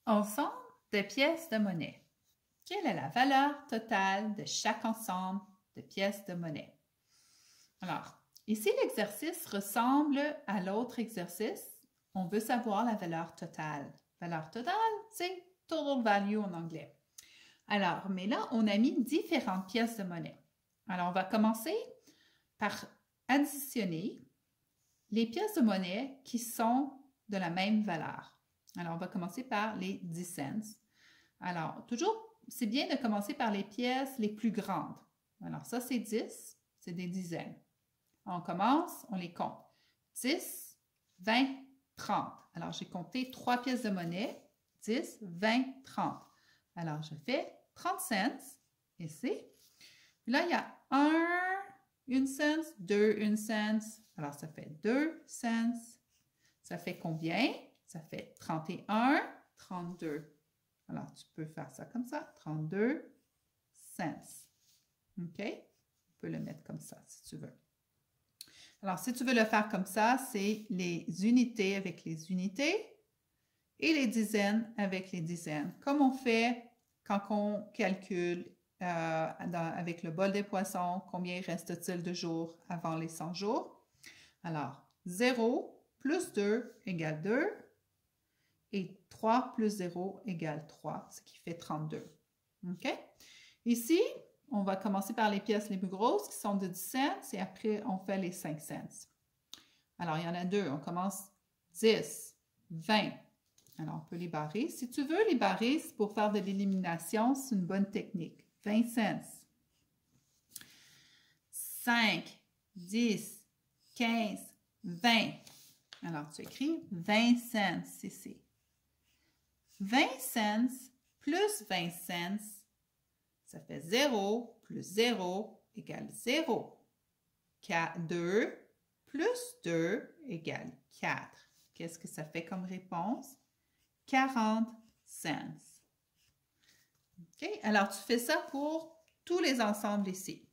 Ensemble de pièces de monnaie. Quelle est la valeur totale de chaque ensemble de pièces de monnaie? Alors, ici, l'exercice ressemble à l'autre exercice. On veut savoir la valeur totale. Valeur totale, c'est total value en anglais. Alors, mais là, on a mis différentes pièces de monnaie. Alors, on va commencer par additionner les pièces de monnaie qui sont de la même valeur. Alors, on va commencer par les 10 cents. Alors, toujours, c'est bien de commencer par les pièces les plus grandes. Alors, ça, c'est 10, c'est des dizaines. On commence, on les compte. 10, 20, 30. Alors, j'ai compté 3 pièces de monnaie. 10, 20, 30. Alors, je fais 30 cents ici. Là, il y a 1 cent, 2 1 cent. Alors, ça fait 2 cents. Ça fait combien? Ça fait 31, 32. Alors, tu peux faire ça comme ça, 32 cents. OK? On peut le mettre comme ça, si tu veux. Alors, si tu veux le faire comme ça, c'est les unités avec les unités et les dizaines avec les dizaines, comme on fait quand on calcule avec le bol des poissons, combien reste-t-il de jours avant les 100 jours. Alors, 0 plus 2 égale 2 et 3 plus 0 égale 3, ce qui fait 32. OK? Ici, on va commencer par les pièces les plus grosses qui sont de 10 cents et après, on fait les 5 cents. Alors, il y en a deux. On commence 10, 20. Alors, on peut les barrer. Si tu veux les barrer, c'est pour faire de l'élimination, c'est une bonne technique. 20 cents. 5, 10, 15, 20. Alors, tu écris 20 cents ici. 20 cents plus 20 cents, ça fait 0 plus 0 égale 0. 2 plus 2 égale 4. Qu'est-ce que ça fait comme réponse? 40 cents. OK? Alors, tu fais ça pour tous les ensembles ici.